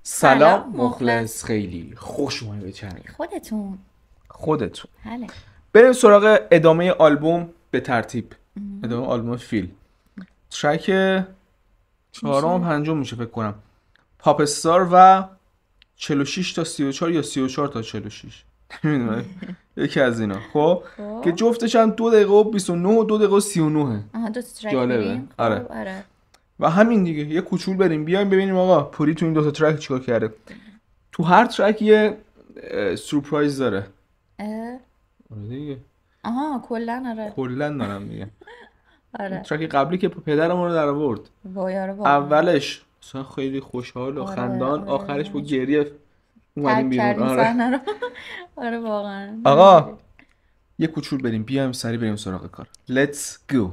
سلام مخلص، خیلی خوش اومدید به چنل خودتون. بله. بریم سراغ ادامه آلبوم به ترتیب. ادامه آلبوم فیل. ترک چهارم و پنجم میشه فکر کنم. پاپ استار و 46 تا 34 یا 34 تا 46 نمیدونم یکی از اینا. خب که جفتش هم 2 دقیقه و 29 و 2 دقیقه و 39. دو تا ترک جالبه. بریم. آره. و همین دیگه یه کوچول بریم بیایم ببینیم آقا پوری تو این 2 تا ترک چیکار کرده. تو هر ترک یه سورپرایز داره. آره دیگه. کلا دارم دیگه. آره. ترک قبلی که پدرمون رو در آورد. اولش مثلا خیلی خوشحال و خندان، آخرش با گریه اومدیم بیرون. آره واقعا. آقا یه کوچول بریم بیایم سری بریم سراغ کار. Let's go.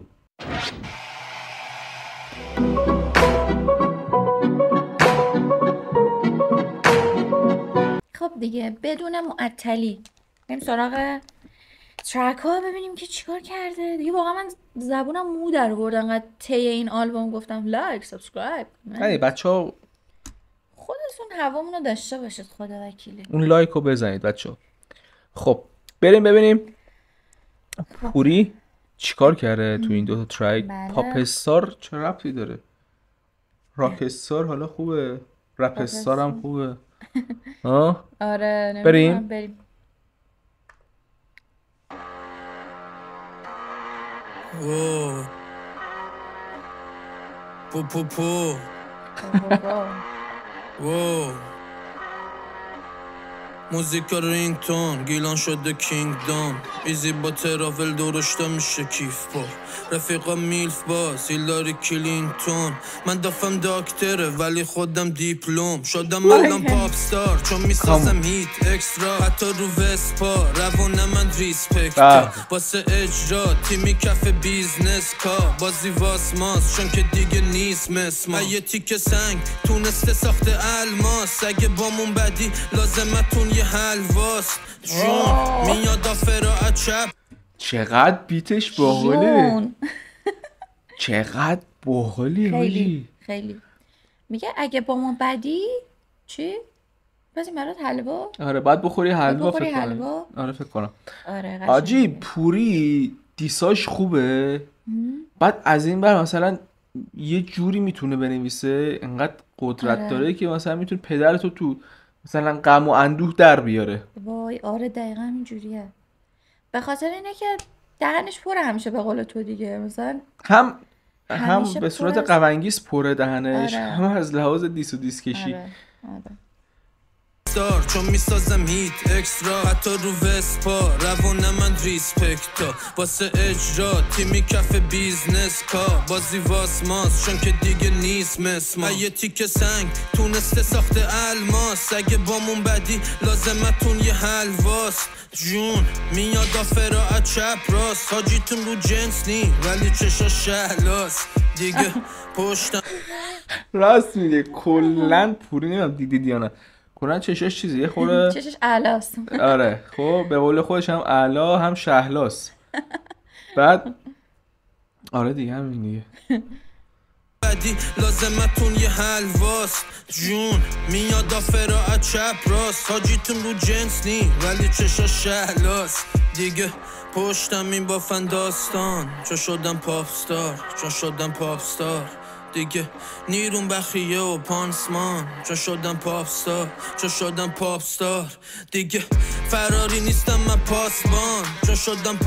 خب دیگه بدون معطلی بریم سراغ ترک ها ببینیم که چیکار کرده دیگه. واقعا من زبونم مو در آورد انقدر طی این آلبوم گفتم لایک سابسکرایب. هی بچه‌ها خودتون هوامونو داشته باشید، خدا وکیلی. اون لایک رو بزنید بچه‌ها. خب بریم ببینیم پوری چیکار کرده تو این 2 تا ترک. بله. پاپ استار چه ربطی داره؟ راک استار حالا خوبه، رپ استار هم خوبه. ها آره بریم. موزیکا رینگتون گیلان شده کینگدام، ایزی با تراول درشتا میشه کیف با رفیقا میلف باز هیلاری کلینتون. من دفم داکتره ولی خودم دیپلوم شدم الان پاپ ستار چون میسازم هیت اکسترا حتی رو وسپا روونه من ریسپکتا واسه اجرا تیمی کف بیزنس کا بازی واسماس چون که دیگه نیست مثل ما. یه تیک سنگ تونسته ساخته الماس اگه بامون بدی لازمتون یه حلواست جون میاد آفرا چپ. چقدر بیتش باحاله. چقدر باحالی. خیلی میگه اگه با ما بدی چی؟ بازی مرات حلوا؟ آره باید بخوری حلوا فکر کنم. آره فکر کنم. آره آجی پوری دیساش خوبه. بعد از این بر مثلا یه جوری میتونه بنویسه انقدر قدرت داره که مثلا میتونه پدرتو تو مثلا غم و اندوه در بیاره. وای آره دقیقا اینجوریه. به خاطر اینه که دهنش پره همیشه به قول تو دیگه. مثلا هم به صورت قونگیز پره دهنش. آره. هم از لحاظ دیس و دیس کشی. آره. چون میسازم هیت اکسترا حتی رو وسپا روونه من ریسپکتا واسه اجرا تیمی کف بیزنس کا بازی واسماس چون که دیگه نیست مثل ما. یه تیک سنگ تونسته ساخته الماس اگه بامون بدی لازمتون یه حلواست جون میاد آفرا چپ راست حاجیتون رو جنس نی ولی چشا شهلاست دیگه پشتم. راست میگه. کلن پوری نمیم دیدید یا نه کلن چشاش چیزی یه خوره چشاش اعلاست. آره خب به قول خودش هم اعلا هم شهلاست. بعد آره دیگه همین دیگه بدی لازمتون یه حلواست جون میاد آفرا چپ راست حاجیتون رو جنس نی ولی چشا شهلاست دیگه پشتم این بافن داستان چون شدم پاپ ستار دیگه نیرون بخیه و پانسمان چون شدم پاپ ستار دیگه فراری نیستم من پاسبان چون شدم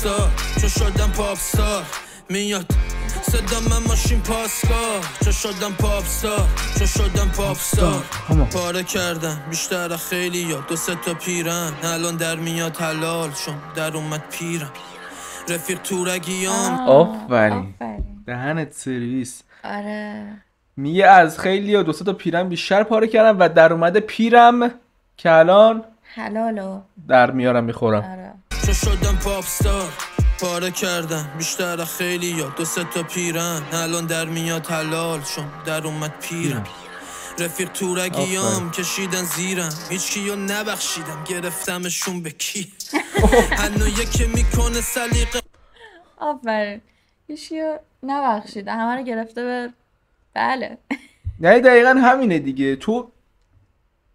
پاپ ستار میاد صدا من ماشین پاسکار چون شدم پاپ ستار پاره کردم بیشتر خیلی یا 2 تا پیرن الان در میاد حلال چون در اومد پیرم رفیق تورگیام. آفرین دهنت سرویس. آره میگه از خیلی و 2 تا پیرم بیشتر پاره کردم و در اومده پیرم که الان حلالو در میارم میخورم. آره چون شدم پاپ ستار پاره کردم بیشتر خیلی یا 2 تا پیرن الان در میاد حلال چون در اومد پیرم رفیق تورگیام کشیدن زیرم هیچ کیو نبخشیدم گرفتمشون به کی هنو یکی میکنه سلیقه. آفرین هیچ کیو نبخشیدم همه رو گرفته به بله. نه دقیقا همینه دیگه. تو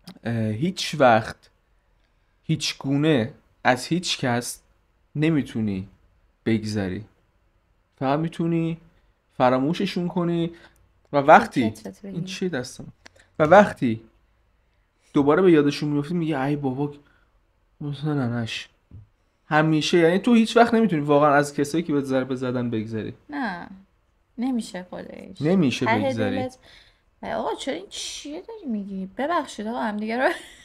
هیچ وقت هیچ گونه از هیچ کس نمیتونی بگذری، فقط میتونی فراموششون کنی و وقتی این چی دستم و وقتی دوباره به یادشون میفتی میگه ای بابا مثلا ننش. همیشه یعنی تو هیچ وقت نمیتونی واقعا از کسایی که به ضربه زدن بگذری. نه نمیشه خودش، نمیشه ته بگذری. دلت. آقا چرا این چیه داری میگی؟ ببخشید آقا هم دیگه رو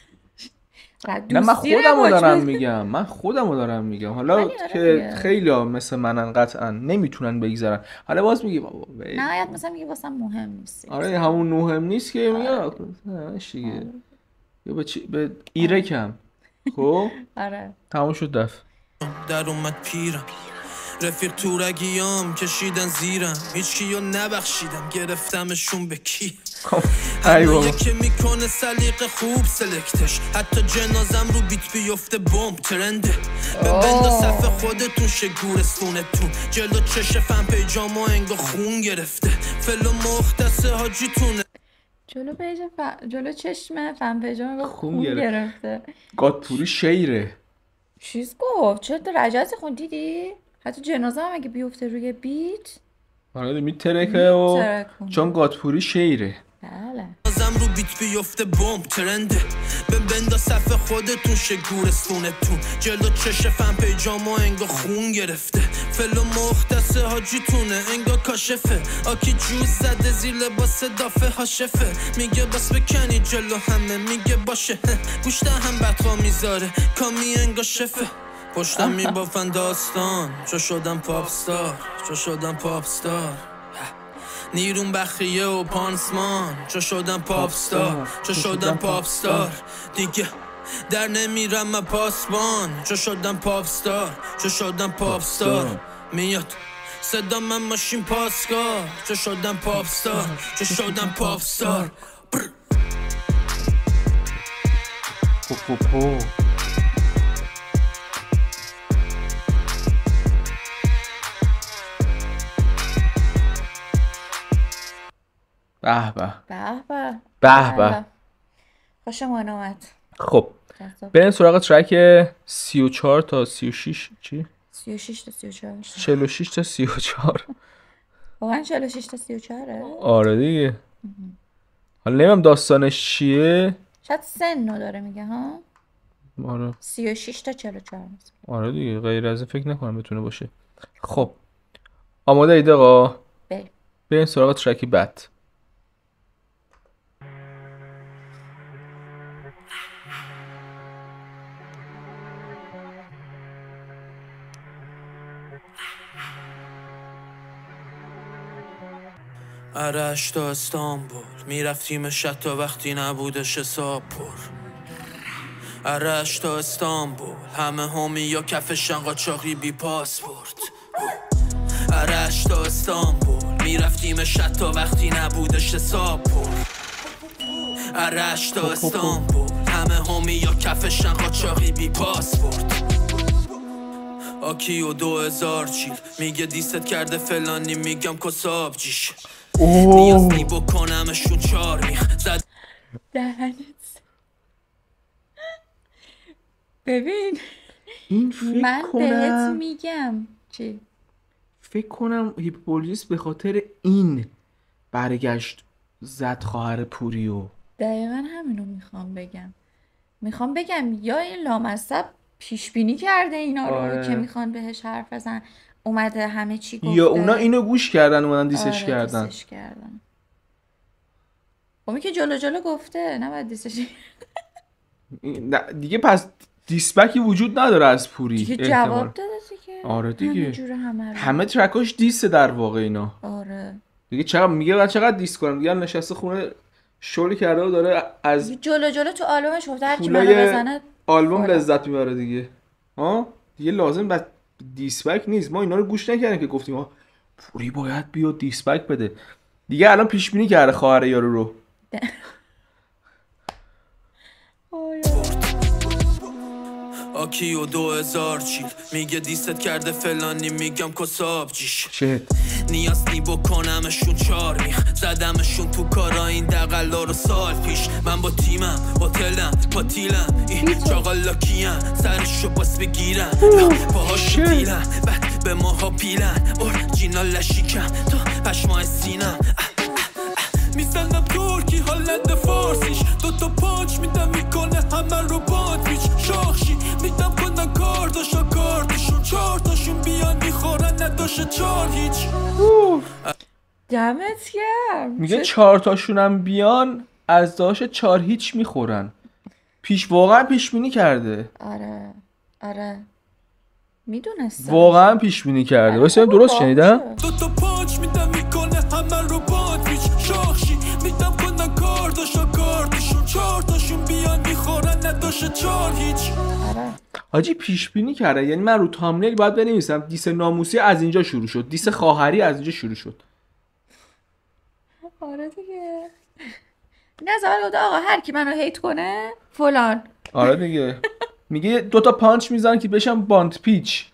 نه من خودمو دارم میگم حالا که خیلی ها مثل منن قطعا نمیتونن بگذرن. حالا باز میگی بابا نهایت مثلا میگه واسم مهم نیست. آره همون مهم نیست که میگه دیگه یا به ایره کم. خب آره تموم شد دفع. در اومد پیرم رفیق تورگیام کشیدن زیرم هیچ کیو نبخشیدم گرفتمشون به کی. همه که میکنه سلیقه خوب سلکتش حتی جنازم رو بیت بیفته بمب ترنده. ببند صف خودتون شه گورستونتون جلو چش فن پیجامو انگا خون گرفته فلو مختصه حاجیتونه جلو چشم فن پیجامو خون گرفته. گادپوری شیره چیز گفت چرا رجعت خون دیدی؟ حتی جنازه هم اگه بیفته روی بیت آره میترکه و چون گادپوری شیره. بله جنازم رو بیت بیفته بمب ترنده. ببند صف خودتون شه گورستونتون جلو چش فن پیجامو انگا خون گرفته فلو مختصه حاجیتونه انگا کاشفه آکی جوز زده زیر لباس دافه هاشفه میگه بس بکنی جلو همه میگه باشه گوشته هم بدخوا میذاره کامی انگا شفه پشتم میبافن داستان چو شدم پاپ ستار نیرون بخیه و پانسمان چو شدم پاپ ستار دیگه در نمیرم من پاسبان چو شدم پاپ ستار میاد صدا من ماشین پاسکار چو شدم پاپ ستار به خوش اومد. خب بریم سراغ ترک 34 تا 36 چی؟ 36 تا 34 46 تا 34 واقعا 46 تا 34 آره دیگه. حالا نمیم داستانش چیه؟ شاید سنو داره میگه ها. آره 36 تا 44 آره دیگه غیر از این فکر نکنم بتونه باشه. خب آماده اید آقا؟ بریم سراغ ترکی بعد. ارش تا استانبول میرفتیم شتا وقتی نبودش حساب پر. ارش تا استانبول همه همی یا کفشن قاچاقی بی پاسپورت. ارش تا استانبول میرفتیم شتا وقتی نبودش حساب پر. ارش تا استانبول همه همی یا کفشن قاچاقی بی پاسپورت. آکی و 2000 چیل میگه دیست کرده فلانی میگم کساب جیش نیازی بکنمشون 4 میخ زد دهنت. ببین این فکر من کنم بهت میگم چی؟ فکر کنم هیپولیس به خاطر این برگشت زد خواهر پوریو. دقیقا همینو میخوام بگم یا این لامصب پیش بینی کرده اینا رو که میخوان بهش حرف بزن اومده همه چی گفته یا اونا اینو گوش کردن اومدن دیسش کردن. امی که جلو گفته نباید دیسش دیگه پس دیسبکی وجود نداره از پوری دیگه جواب داده دیگه. آره دیگه همه ترکاش دیسه در واقع اینا. آره دیگه چقدر دیس کنم دیگه نشسته خونه شل کرده و داره از جلو تو آلبومش گفته هر کی منو بزنه آلبوم لذت میبره دیگه. ها دیگه لازم بعد دیسبک نیست. ما اینا رو گوش نکردیم که گفتیم پوری باید بیاد دیسبک بده. دیگه الان پیش بینی کرده خواهر یارو رو. آکی و 2000 چیل میگه دیست کرده فلانی میگم کساب جیش شت نیاز نی بکنمشون چار میخ زدمشون تو کارا این دقلا رو سال پیش من با تیمم هتلم پاتیلم این چاقالا کیم سرشو باس بگیرم باهاشو دیلم بعد به ماها پیلن اورجینال لشیکم تا پشمای سینم میزنم ترکی هالند فارسیش دوتا پانچ میدم میکنه همه رو باندویچ شاخشی میدم کنن کارداشا کارتشون چارتاشون بیان میخورن نداشه چار هیچ دمت گرم. میگه 4 تاشونم بیان از داش 4 هیچ میخورن. واقعا پیش بینی کرده. آره میدونستم واقعا پیش بینی کرده. واسه من درست شنیدم. دوتا پانچ میدم میکنه همه رو باندویچ شاخشی میدم کنن کارداشا کارتشون چارتاشون بیان میخورن نداشه چار هیچ. حاجی پیش بینی کرده. یعنی من رو تامنیل باید بنویسم دیس ناموسی از اینجا شروع شد، دیس خواهری از اینجا شروع شد. آره دیگه. نظر بده آقا هر کی منو هیت کنه فلان. آره دیگه. میگه دوتا پانچ میزنن که بشم باند پیچ.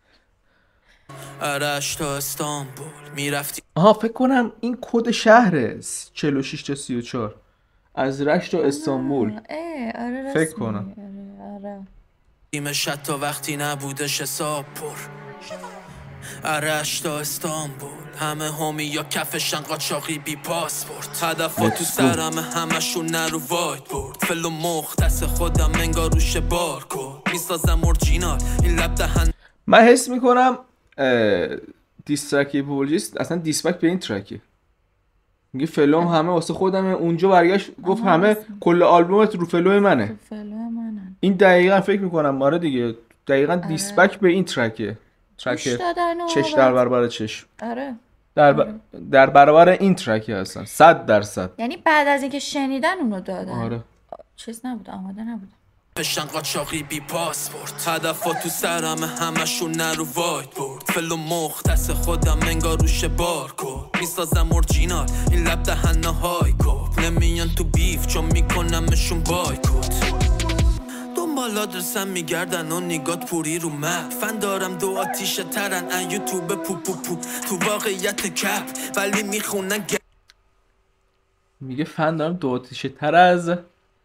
رشت تا استانبول میرفتی. آها فکر کنم این کد شهره 46 تا 34 از رشت تا استانبول. آره فکر کنم. آره. ایمش تا وقتی نبودش حساب پر رشت تا استانبول همه همی یا کفشن قاچاقی بی پاسپورت هدفا تو سرم همشون نرو وایت بورد فلو مختص خودم انگار روش بار کن میسازم اورجینال این لب دهن. من حس میکنم دیسترکی پولجیست اصلا دیسبک به این ترکه. میگه فلوم همه واسه خودمه. اونجا برگشت گفت همه کل آلبومت رو فلو منه. این دقیقا فکر میکنم آره دیگه دقیقا دیسبک به این ترکه. ترک چش در برابر چش. آره در برابر این ترکه هستن 100%. یعنی بعد از اینکه شنیدن اونو دادن. آره چیز نبود آماده نبود. پشن قاچاقی بی پاسپورت هدفا تو سرم همشون نرو وایت بورد فلو مختص خودم انگار روش بار کن میسازم اورجینال این لب دهن های کن نمیان تو بیف چون میکنمشون بایکوت دنبال آدرسم میگردن و نگات پوری رو مپ فن دارم دو آتیشه ترن ان یوتیوب پو تو واقعیت کپ ولی میخونن میگه فن دارم دو آتیشه تر از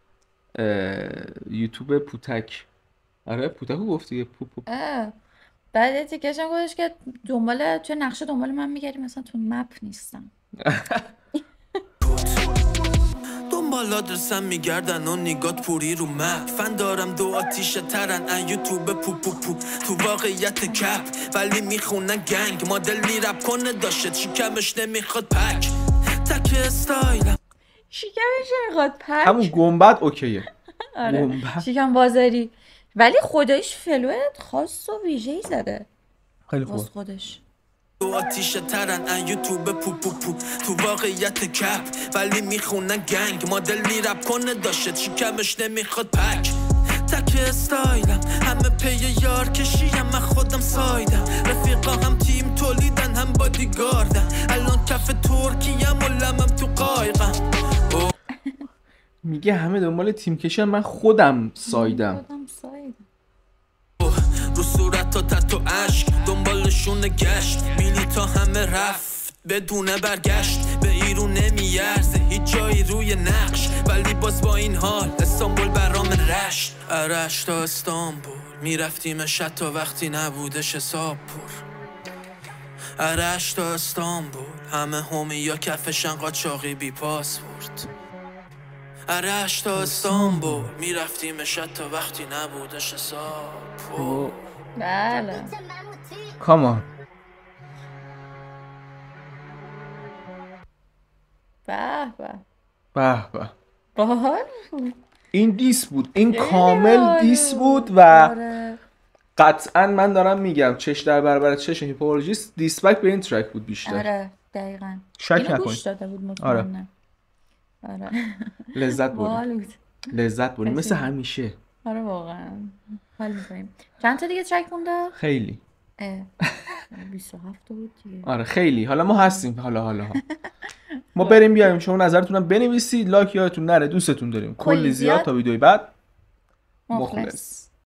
یوتیوب پوتک. آره پوتکو گفتی پو. بعد تیکش هم گفتش که چه نقشه دنبال من میگردی مثلا تو مپ نیستم. دنبال آدرسم میگردن و نگات پوری رو مپ فن دارم دو آتیشه ترن ان یوتیوب پو تو واقعیت کپ ولی میخونن گنگ مدل میرپ کنه داشت شکمش نمیخواد پک تک استایلم شکمش نمیخواد پک همون گنبد اوکیه. آره شکم بازاری ولی خودش فلوت خاص و ویژه‌ای زده خیلی خوب خودش. دو آتیشه ترن ان یوتیوب پو تو واقعیت کپ ولی میخونن گنگ مدل میرپ کنه داشت شکمش نمیخواد پک تک استایلم همه پی یار کشیم من خودم سایدم رفیقا هم تیم تولیدن هم بادیگاردن الان کف ترکیم و لمم تو قایقم. میگه همه دنبال تیم کشن من خودم سایدم. رو صورت تا تتو عشق دنبالشون گشت میلی تا همه رفت بدون برگشت به ایرون نمیارزه هیچ جایی روی نقش ولی باز با این حال استانبول برام رشت رشت تا استانبول میرفتیم شد تا وقتی نبودش حساب پر رشت تا استانبول همه همی یا کفشن قاچاقی بی پاسپورت رشت تا استانبول میرفتیم شد تا وقتی نبودش حساب پر. بله کامان به باحال این دیس بود. این کامل دیس بود و قطعا من دارم میگم چش در برابر چش هیپولوژیست دیسبک به این ترک بود بیشتر. آره دقیقاً شک اینو نکنید. گوش داده بود مطمئناً. آره لذت بردیم مثل همیشه. آره واقعا حال می‌کنیم. چند تا دیگه ترک مونده؟ خیلی 27 بود دیگه. آره خیلی. حالا ما هستیم. حالا ما بریم بیایم. شما نظرتونم بنویسید. لایک یادتون نره. دوستتون داریم. کلی زیاد. تا ویدیوی بعد مخلص.